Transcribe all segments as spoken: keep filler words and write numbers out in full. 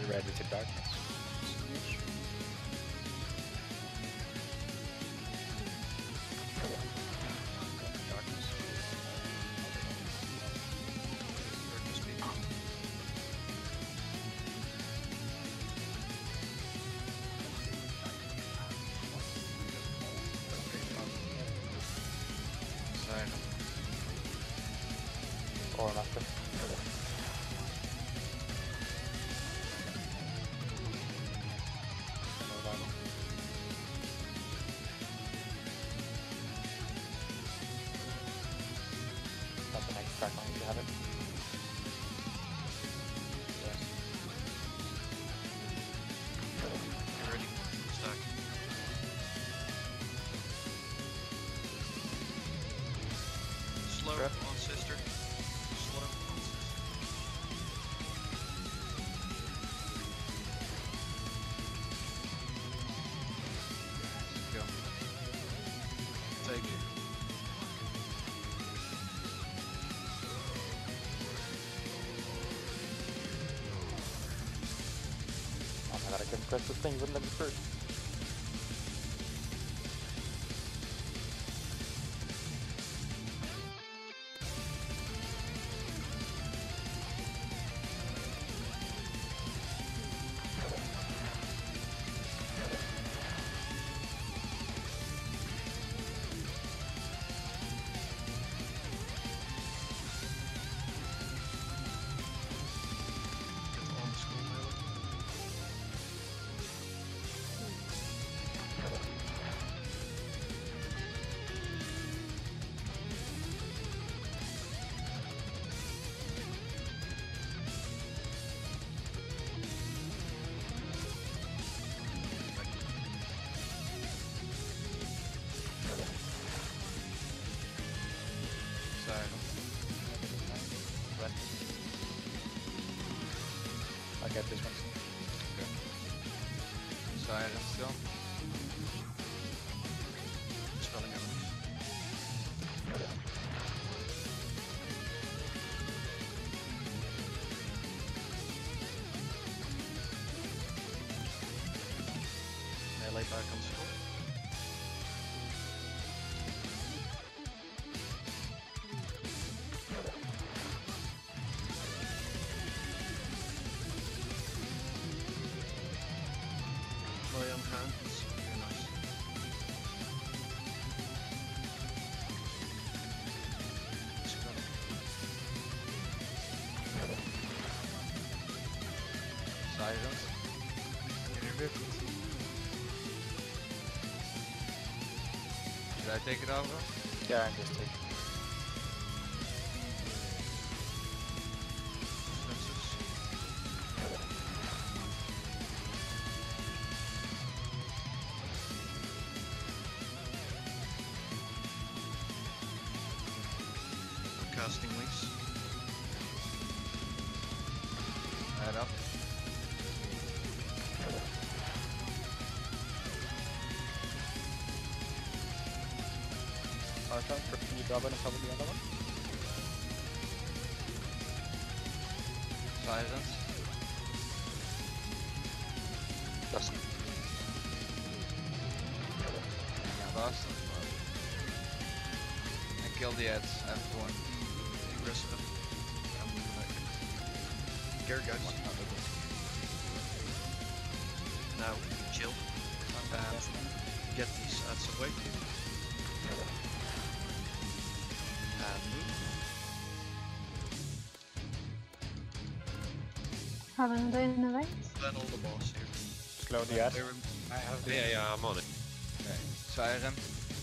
ready to darkness. Darkness. Darkness beat. Siren. Or nothing. That's the next track on you have it. Yes. You ready? Stack. Slow Trap. on sister. Slow on sister. Go. Take it. Oh my god, I couldn't press this thing, wouldn't let me through. Get on the school mail. Siren. Ret. I'll get this one. Siren still. Spelling enemies. Melee back on school. Melee on hands. Very nice. Let's go. Sirens. Get your bit. Should I take it over? Yeah, I'm just taking. Defenses. Casting links. Add up. Archon, can you drop in and cover the other one? Silence. Dusk. Fast. And kill the ads. Everyone. Aggressive. I'm moving back. Care guys. Now chill. And get these ads away. And move. Haven't they innovate? Then all the boss here. Slow the ad. I have the Yeah, yeah, I'm on it. Okay. Siren.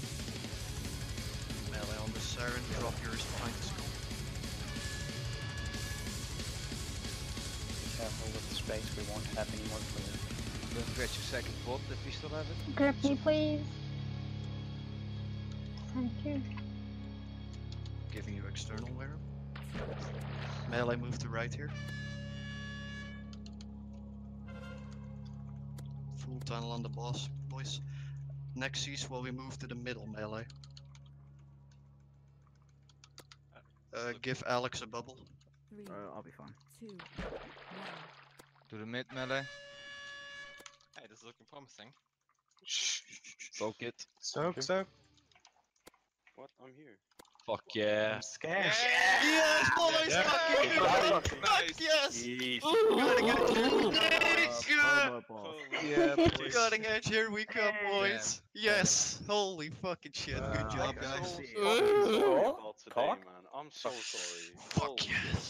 Melee on the siren. Drop yours behind the skull. Careful with the space, we won't have any more clear. Don't forget your second bot if you still have it. Grab me, please. Thank you. Giving you external wear. Melee move to right here. Full tunnel on the boss, boys. Next cease while we move to the middle melee. Uh, give Alex a bubble. Three, Uh, I'll be fine. two, one. To the mid melee. Hey, this is looking promising. Soak it. Soak, soak. What? I'm here. Fuck yeah. I'm scared. Yes, boys! Yeah. Fucking Yeah. fuck yes! Easy. Gotta get it. Yeah, boys. Cutting edge, here we come, boys. Yes! Holy fucking shit, good job, I'm guys. so sorry about today, man. I'm so sorry. Fuck Holy yes!